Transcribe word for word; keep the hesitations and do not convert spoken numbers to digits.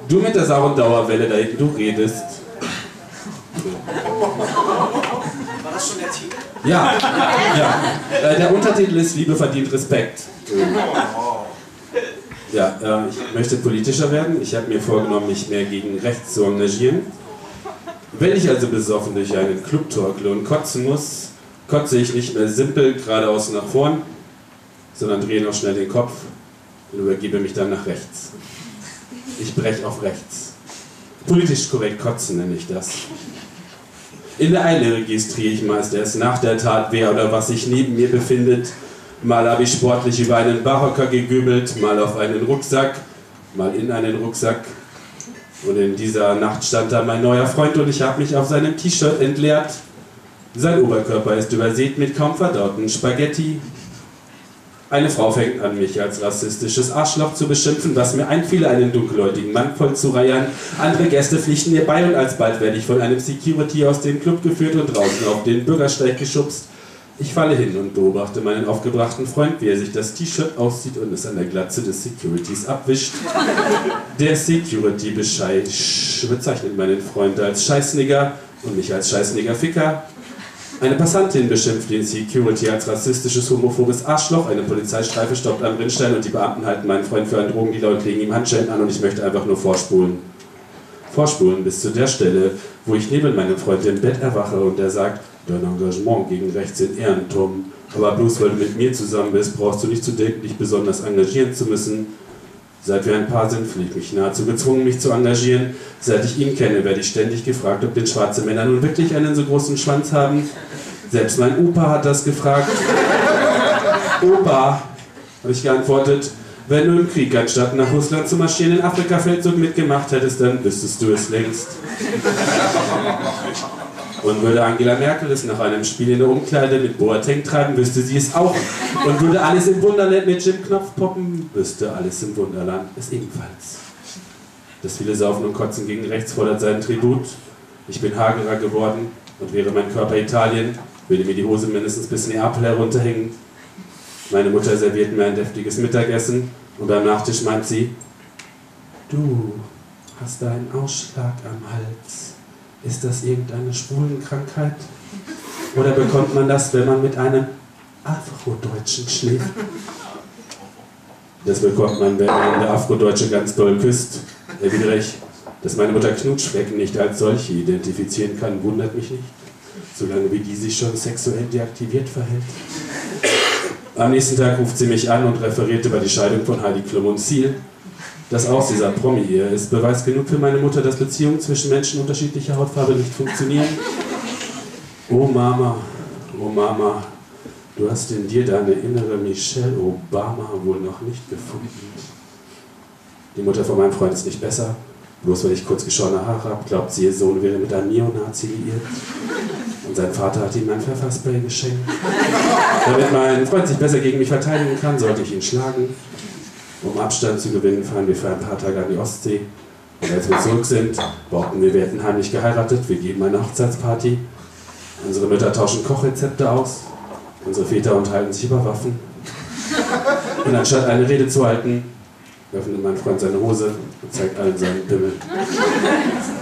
Du mit der sauren Dauerwelle da hinten, du redest. War das schon der Titel? Ja, ja. Äh, der Untertitel ist Liebe verdient Respekt. Ja, äh, ich möchte politischer werden. Ich habe mir vorgenommen, mich mehr gegen rechts zu engagieren. Wenn ich also besoffen durch einen Club torkle und kotzen muss, kotze ich nicht mehr simpel geradeaus nach vorn, sondern drehe noch schnell den Kopf und übergebe mich dann nach rechts. Ich breche auf rechts. Politisch korrekt kotzen nenne ich das. In der Eile registriere ich meist erst nach der Tat, wer oder was sich neben mir befindet. Mal habe ich sportlich über einen Barhocker gegübelt, mal auf einen Rucksack, mal in einen Rucksack. Und in dieser Nacht stand da mein neuer Freund und ich habe mich auf seinem T-Shirt entleert. Sein Oberkörper ist übersät mit kaum verdauten Spaghetti. Eine Frau fängt an, mich als rassistisches Arschloch zu beschimpfen, was mir einfiel, einen dunkelhäutigen Mann voll zu reiern. Andere Gäste pflichten mir bei und alsbald werde ich von einem Security aus dem Club geführt und draußen auf den Bürgersteig geschubst. Ich falle hin und beobachte meinen aufgebrachten Freund, wie er sich das T-Shirt auszieht und es an der Glatze des Securities abwischt. Der Security bezeichnet meinen Freund als Scheißnigger und mich als Scheißnigger-Ficker. Eine Passantin beschimpft den Security als rassistisches, homophobes Arschloch. Eine Polizeistreife stoppt am Rinnstein und die Beamten halten meinen Freund für einen Drogendealer und legen ihm Handschellen an und ich möchte einfach nur vorspulen. Vorspulen bis zu der Stelle, wo ich neben meinem Freund im Bett erwache und er sagt, dein Engagement gegen rechts in Ehren, Tom. Aber bloß weil du mit mir zusammen bist, brauchst du nicht zu denken, dich besonders engagieren zu müssen. Seit wir ein Paar sind, fühle ich mich nahezu gezwungen, mich zu engagieren. Seit ich ihn kenne, werde ich ständig gefragt, ob denn schwarze Männer nun wirklich einen so großen Schwanz haben. Selbst mein Opa hat das gefragt. Opa, habe ich geantwortet, wenn du im Krieg, anstatt nach Russland zu marschieren, den Afrika-Feldzug mitgemacht hättest, dann wüsstest du es längst. Und würde Angela Merkel es nach einem Spiel in der Umkleide mit Boateng treiben, wüsste sie es auch. Und würde Alice im Wunderland mit Jim Knopf poppen, wüsste Alice im Wunderland es ebenfalls. Das viele Saufen und Kotzen gegen rechts fordert seinen Tribut. Ich bin hagerer geworden und wäre mein Körper Italien, würde mir die Hose mindestens bis Neapel herunterhängen. Meine Mutter serviert mir ein deftiges Mittagessen und beim Nachtisch meint sie, du hast einen Ausschlag am Hals. Ist das irgendeine Schwulenkrankheit? Oder bekommt man das, wenn man mit einem Afrodeutschen schläft? Das bekommt man, wenn man der Afrodeutsche ganz doll küsst. Erwidere ich, dass meine Mutter Knutschflecken nicht als solche identifizieren kann, wundert mich nicht, solange wie die sich schon sexuell deaktiviert verhält. Am nächsten Tag ruft sie mich an und referiert über die Scheidung von Heidi Klum und Ziel. Dass aus dieser Promi-Ehe ist Beweis genug für meine Mutter, dass Beziehungen zwischen Menschen unterschiedlicher Hautfarbe nicht funktionieren. Oh Mama, oh Mama, du hast in dir deine innere Michelle Obama wohl noch nicht gefunden. Die Mutter von meinem Freund ist nicht besser. Bloß weil ich kurz geschorene Haare habe, glaubt sie, ihr Sohn wäre mit einem Neonazi liiert. Und sein Vater hat ihm ein Pfefferspray geschenkt. Damit mein Freund sich besser gegen mich verteidigen kann, sollte ich ihn schlagen. Um Abstand zu gewinnen, fahren wir für ein paar Tage an die Ostsee. Und als wir zurück sind, behaupten wir, wir hätten heimlich geheiratet. Wir geben eine Hochzeitsparty. Unsere Mütter tauschen Kochrezepte aus. Unsere Väter unterhalten sich über Waffen. Und anstatt eine Rede zu halten, öffnet mein Freund seine Hose und zeigt allen seinen Pimmel.